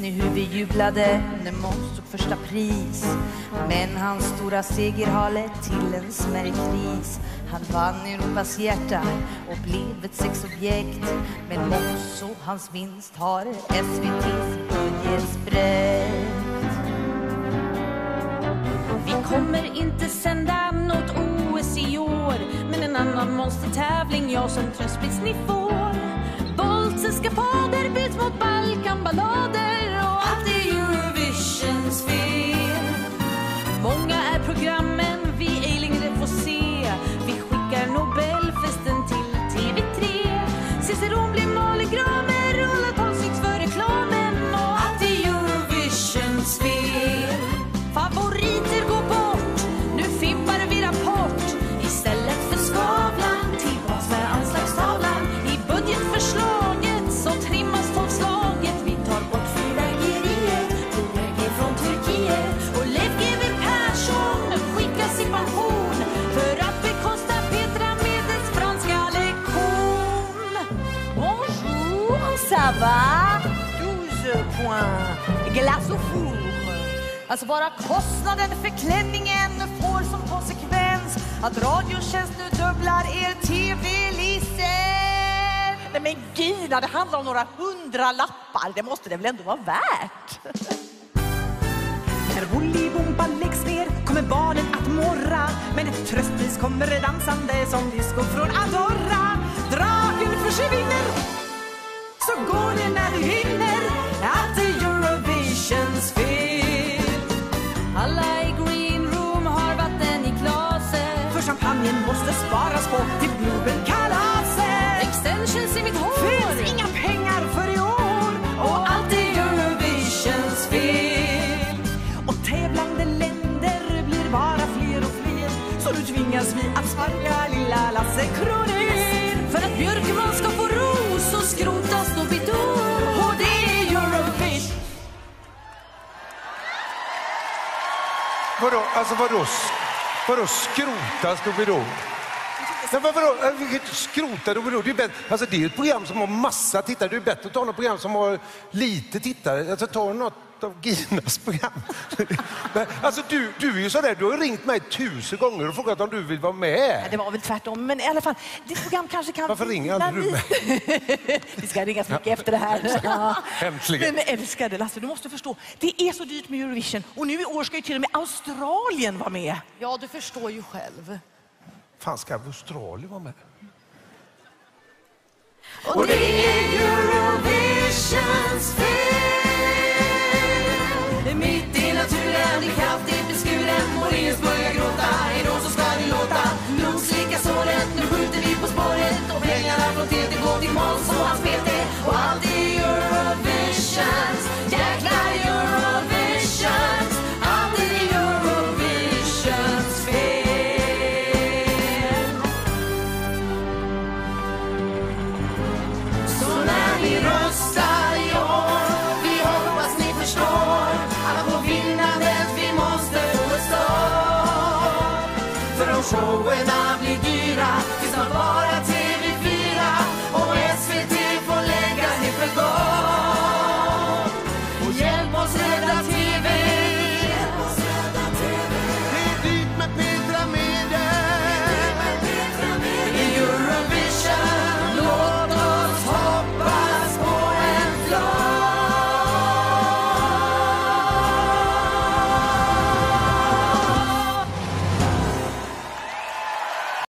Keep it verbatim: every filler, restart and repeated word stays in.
ni hur vi jublade när Måns tog första pris? Men hans stora seger har lett till en smärre kris. Han vann Europas hjärta och blev ett sexobjekt. Men Måns och hans vinst har S V T:s budget spräckt. Vi kommer inte sända något O S i år, men en annan monstertävling, jag som tröstpris ni får. Våldseskapader byts mot Balkanballader och allt är Eurovisions fel. Många är programmen vi ej längre får se. Vi skickar Nobelfesten till T V tre. Ciceron blir Maligram med rullatals syns för reklamen och allt är Eurovisions fel. Favoriter går bort, nu fimpar vi Rapport. Istället för Skavlan tillbaks med anslagstavlan. I budgetförslaget så trimmas tolvslaget. Vi tar bort fyrverkeriet, fyrverkeriet från Turkiet. Och Leif G W Persson skickas i pension för att bekosta Petra Medes franska lektion. Bonjour, ça va? douze points, glace au four. Alltså bara kostnaden för klänningen får som konsekvens att Radiotjänst nu dubblar er T V-licens. Nej men Gina, det handlar om några hundra lappar. Det måste det väl ändå vara värt? När Bolibompa läggs ner kommer barnen att morra. Men ett tröstpris kommer dansande som disco från Andorra. Draken försvinner, så går det när du hinner. Att det är Eurovisions fel. Alla i green room har vatten i glaset. För champagnen måste sparas på till Globenkalaset. Extensions i mitt hår. Finns inga pengar för i år. Och allt är Eurovisions fel. Och tävlande länder blir bara fler och fler. Så nu tvingas vi att sparka lilla Lasse Kronér. För att Björkman ska få ro så skrotas då Bidor. Och det är Eurovision. Vadå, alltså vadå, vadå skrotas då då? Men vadå, skrota då då? Det är bättre, alltså det är ett program som har massa tittare. Det är bättre att ta något program som har lite tittare. Alltså ta något av Ginas program. Men, alltså du, du är ju sådär, du har ringt mig tusen gånger och frågat om du vill vara med. Ja, det var väl tvärtom, men i alla fall, ditt program kanske kan... Varför ringer aldrig du mig? Vi ska ringa så mycket ja. efter det här. Ja. Äntligen. Men älskade Lasse, du måste förstå, det är så dyrt med Eurovision. Och nu i år ska ju till och med Australien vara med. Ja, du förstår ju själv. Fan, ska Australien vara med? Och det är Eurovisions fel.